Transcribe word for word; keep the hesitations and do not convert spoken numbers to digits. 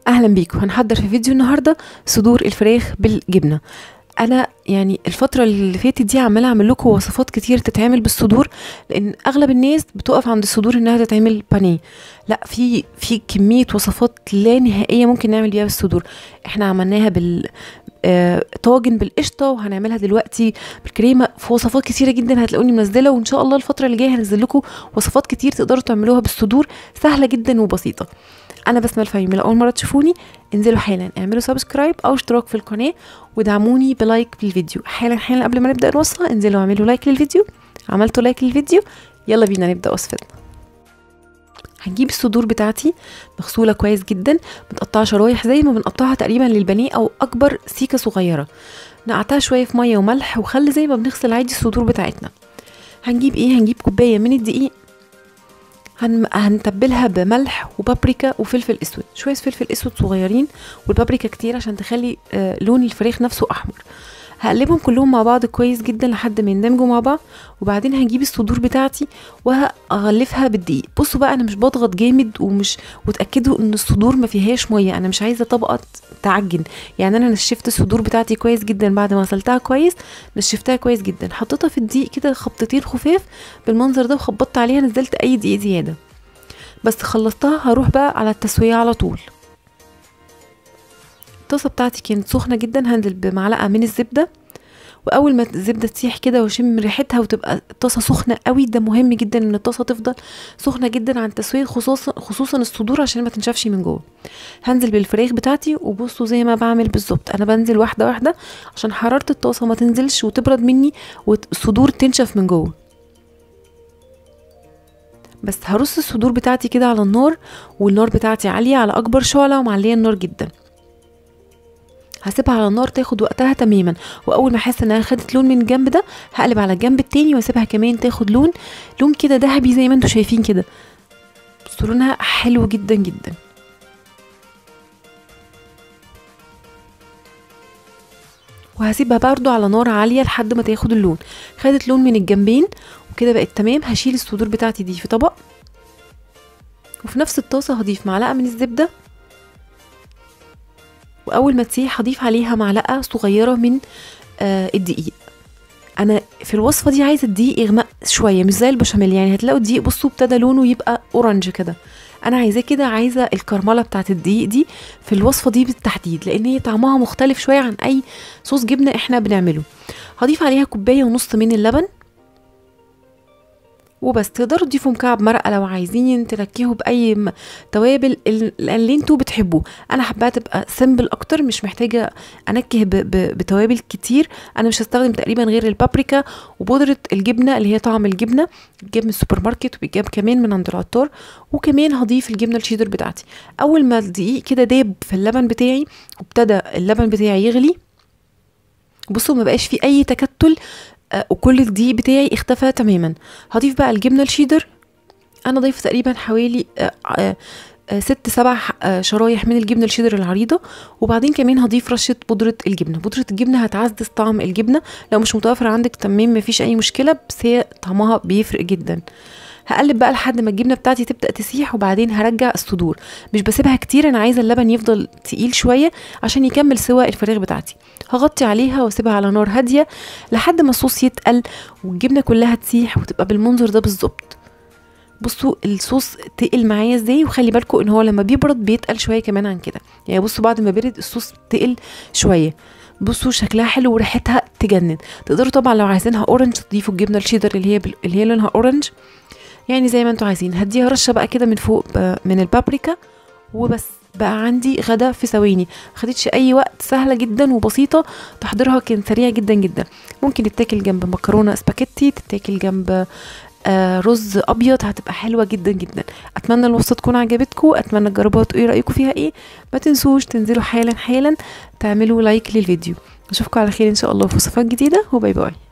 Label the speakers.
Speaker 1: اهلا بيكم. هنحضر في فيديو النهارده صدور الفراخ بالجبنه. انا يعني الفتره اللي فاتت دي عماله اعمل لكم وصفات كتير تتعمل بالصدور، لان اغلب الناس بتقف عند الصدور انها تتعمل بانيه. لا، في في كميه وصفات لا نهائيه ممكن نعمل بيها بالصدور. احنا عملناها بال آه طاجن بالقشطه، وهنعملها دلوقتي بالكريمه. في وصفات كتيره جدا هتلاقوني منزله، وان شاء الله الفتره اللي جايه هنزل لكم وصفات كتير تقدروا تعملوها بالصدور، سهله جدا وبسيطه. انا بسمة الفيومي. لو اول مره تشوفوني انزلوا حالا اعملوا سبسكرايب او اشتراك في القناه، ودعموني بلايك بالفيديو. حالا حالا قبل ما نبدا الوصفه انزلوا اعملوا لايك للفيديو. عملتوا لايك للفيديو، يلا بينا نبدا وصفتنا. هنجيب الصدور بتاعتي مغسوله كويس جدا، متقطعه شرايح زي ما بنقطعها تقريبا للبانيه او اكبر سيكه صغيره. نقعتها شويه في ميه وملح وخل زي ما بنغسل عادي الصدور بتاعتنا. هنجيب ايه؟ هنجيب كوبايه من الدقيق، هن... هنتبلها بملح وبابريكا وفلفل اسود، شويه فلفل اسود صغيرين والبابريكا كتير عشان تخلي آه لون الفراخ نفسه احمر. هقلبهم كلهم مع بعض كويس جدا لحد ما يندمجوا مع بعض، وبعدين هجيب الصدور بتاعتي وهغلفها بالدقيق. بصوا بقى، انا مش بضغط جامد، ومش وتاكدوا ان الصدور ما فيهاش ميه، انا مش عايزه طبقه تعجن. يعني انا نشفت الصدور بتاعتي كويس جدا بعد ما غسلتها كويس، نشفتها كويس جدا، حطيتها في الدقيق كده خبطتين خفاف بالمنظر ده، وخبطت عليها، نزلت اي دقيق زياده بس خلصتها. هروح بقى على التسويه على طول. الطاسه بتاعتي كانت سخنه جدا، هنزل بمعلقه من الزبده، واول ما الزبده تسيح كده واشم ريحتها وتبقى الطاسه سخنه قوي، ده مهم جدا ان الطاسه تفضل سخنه جدا عن التسويه، خصوصا خصوصا الصدور عشان ما تنشفش من جوه. هنزل بالفراخ بتاعتي، وبصوا زي ما بعمل بالظبط، انا بنزل واحده واحده عشان حراره الطاسه ما تنزلش وتبرد مني والصدور تنشف من جوه. بس هرص الصدور بتاعتي كده على النار، والنار بتاعتي عاليه على اكبر شعله ومعليه النار جدا. هسيبها على النار تاخد وقتها تماما، واول ما احس انها خدت لون من الجنب ده هقلب على الجنب التاني واسيبها كمان تاخد لون لون كده ذهبي زي ما انتم شايفين كده. بصوا لونها حلو جدا جدا. وهسيبها برضو على نار عاليه لحد ما تاخد اللون. خدت لون من الجنبين وكده بقت تمام. هشيل الصدور بتاعتي دي في طبق، وفي نفس الطاسه هضيف معلقه من الزبده، واول ما تسيح هضيف عليها معلقه صغيره من آه الدقيق. انا في الوصفه دي عايزه الدقيق يغمق شويه، مش زي البشاميل. يعني هتلاقوا الدقيق بصوا ابتدى لونه يبقى اورنج كده، انا عايزاه كده. عايزه الكرمله بتاعه الدقيق دي في الوصفه دي بالتحديد، لان هي طعمها مختلف شويه عن اي صوص جبنه احنا بنعمله. هضيف عليها كوبايه ونص من اللبن وبس. تقدروا تضيفوا مكعب مرقه لو عايزين تنكهوا باي توابل اللي انتوا بتحبوه. انا حباها تبقى سيمبل اكتر، مش محتاجه انكه ب ب بتوابل كتير. انا مش هستخدم تقريبا غير البابريكا وبودره الجبنه اللي هي طعم الجبنه، بتجيب من السوبر ماركت وبتجيب كمان من عند العطار. وكمان هضيف الجبنه الشيدر بتاعتي. اول ما الدقيق كده داب في اللبن بتاعي وابتدى اللبن بتاعي يغلي، بصوا ما بقاش في اي تكتل، آه وكل الدقيق بتاعي اختفى تماما. هضيف بقى الجبنه الشيدر. انا ضيف تقريبا حوالي آه آه آه ست سبع آه شرايح من الجبنه الشيدر العريضه، وبعدين كمان هضيف رشه بودره الجبنه. بودره الجبنه هتعزز طعم الجبنه، لو مش متوفر عندك تمام مفيش اي مشكله، بس هي طعمها بيفرق جدا. هقلب بقى لحد ما الجبنه بتاعتي تبدا تسيح، وبعدين هرجع الصدور. مش بسيبها كتير، انا عايزه اللبن يفضل تقيل شويه عشان يكمل سوا الفراخ بتاعتي. هغطي عليها واسيبها على نار هاديه لحد ما الصوص يتقل والجبنه كلها تسيح وتبقى بالمنظر ده بالظبط. بصوا الصوص تقل معايا ازاي، وخلي بالكم ان هو لما بيبرد بيتقل شويه كمان عن كده. يعني بصوا بعد ما برد الصوص تقل شويه. بصوا شكلها حلو وريحتها تجنن. تقدروا طبعا لو عايزينها اورنج تضيفوا الجبنه الشيدر اللي هي اللي هي لونها اورنج، يعني زي ما انتوا عايزين. هديها رشه بقى كده من فوق من البابريكا وبس. بقى عندي غدا في ثواني، خدتش اي وقت، سهله جدا وبسيطه. تحضيرها كان سريع جدا جدا. ممكن تتاكل جنب مكرونه سباكيتي، تتاكل جنب آه رز ابيض، هتبقى حلوه جدا جدا. اتمنى الوصفه تكون عجبتكم، اتمنى تجربوها وتقولوا رايكم فيها ايه. ما تنسوش تنزلوا حالا حالا تعملوا لايك للفيديو. اشوفكم على خير ان شاء الله في وصفات جديده، وباي باي.